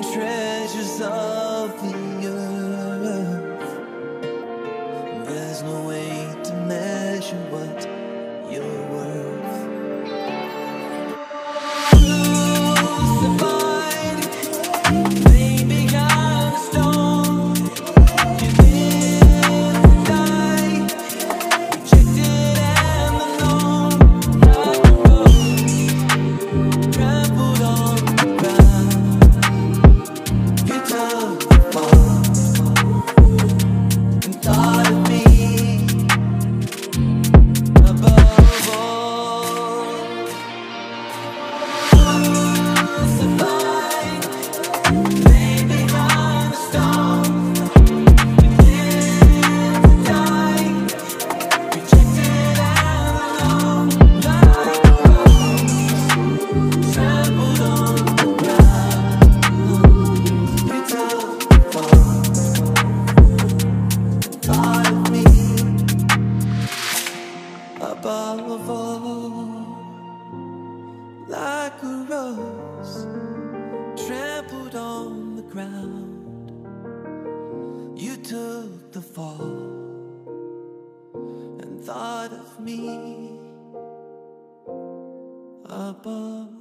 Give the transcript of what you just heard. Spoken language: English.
treasures of the earth. There's no way to measure what you're worth. Crucified, baby, on a stone. You live and die, rejected and alone. Trampled on the ground. You took the fall and thought of me above all. Crucified, baby, on a stone. You live and die, rejected and alone. Like a rose, trampled on the ground. You took the fall, thought of me above all. Like a rose, trampled on the ground. You took the fall and thought of me above